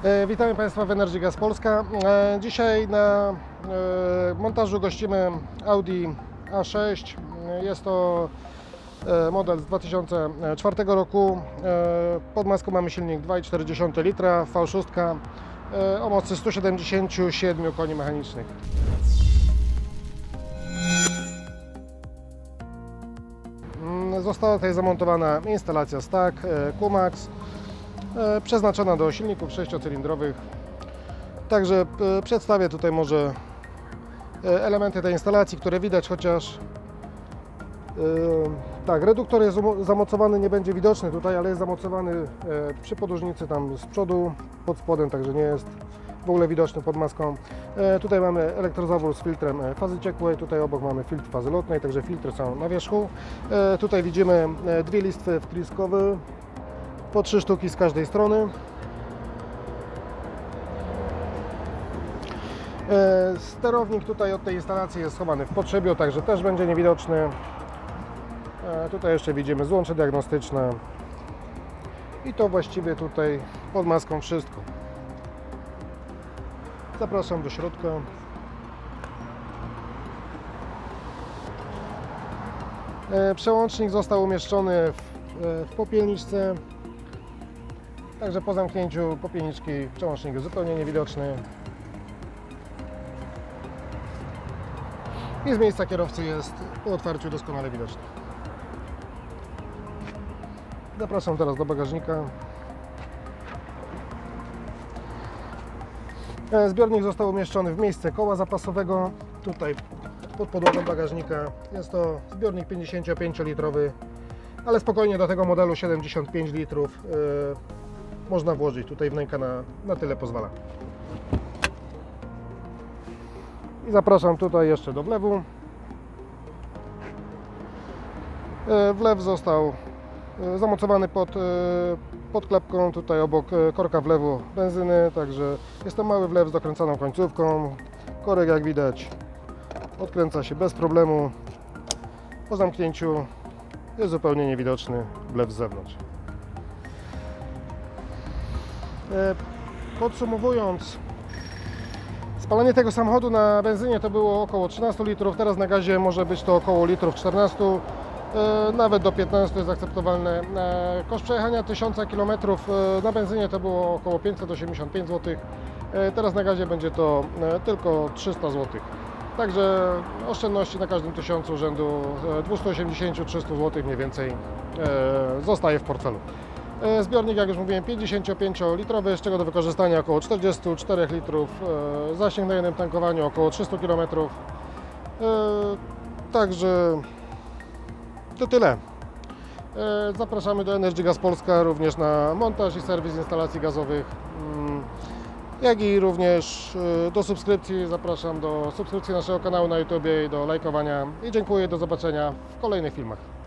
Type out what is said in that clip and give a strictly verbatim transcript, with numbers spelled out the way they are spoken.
Witamy Państwa w Energy Gas Polska. Dzisiaj na montażu gościmy Audi A sześć. Jest to model z dwa tysiące czwartego roku. Pod maską mamy silnik dwa i cztery litra V sześć o mocy stu siedemdziesięciu siedmiu koni mechanicznych. Została tutaj zamontowana instalacja Stack Q-Max, przeznaczona do silników sześciocylindrowych. Także przedstawię tutaj może elementy tej instalacji, które widać, chociaż tak, reduktor jest zamocowany, nie będzie widoczny tutaj, ale jest zamocowany przy podłużnicy tam z przodu, pod spodem, także nie jest w ogóle widoczny pod maską. Tutaj mamy elektrozawór z filtrem fazy ciekłej, tutaj obok mamy filtr fazy lotnej, także filtry są na wierzchu. Tutaj widzimy dwie listwy wtryskowe, po trzy sztuki z każdej strony. Sterownik tutaj od tej instalacji jest schowany w podszybiu, także też będzie niewidoczny. Tutaj jeszcze widzimy złącze diagnostyczne i to właściwie tutaj pod maską wszystko. Zapraszam do środka. Przełącznik został umieszczony w, w popielniczce, także po zamknięciu popielniczki przełącznik jest zupełnie niewidoczny i z miejsca kierowcy jest po otwarciu doskonale widoczny. Zapraszam teraz do bagażnika. Zbiornik został umieszczony w miejsce koła zapasowego, tutaj pod podłogą bagażnika. Jest to zbiornik pięćdziesięciopięciolitrowy, ale spokojnie do tego modelu siedemdziesiąt pięć litrów yy, można włożyć. Tutaj wnęka na, na tyle pozwala. I zapraszam tutaj jeszcze do wlewu. Yy, wlew został yy, zamocowany pod, yy, pod klepką, tutaj obok yy, korka wlewu benzyny, także jest to mały wlew z dokręcaną końcówką. Korek, jak widać, odkręca się bez problemu. Po zamknięciu jest zupełnie niewidoczny wlew z zewnątrz. Podsumowując, spalanie tego samochodu na benzynie to było około trzynastu litrów, teraz na gazie może być to około litrów czternastu, nawet do piętnastu jest akceptowalne. Koszt przejechania tysiąca kilometrów na benzynie to było około pięćset osiemdziesiąt pięć złotych, teraz na gazie będzie to tylko trzysta złotych. Także oszczędności na każdym tysiącu rzędu dwieście osiemdziesiąt do trzystu złotych mniej więcej zostaje w portfelu. Zbiornik, jak już mówiłem, pięćdziesięciopięciolitrowy, z czego do wykorzystania około czterdziestu czterech litrów, zasięg na jednym tankowaniu około trzystu kilometrów. Także to tyle. Zapraszamy do Energy Gas Polska również na montaż i serwis instalacji gazowych, jak i również do subskrypcji. Zapraszam do subskrypcji naszego kanału na YouTube i do lajkowania. I dziękuję, do zobaczenia w kolejnych filmach.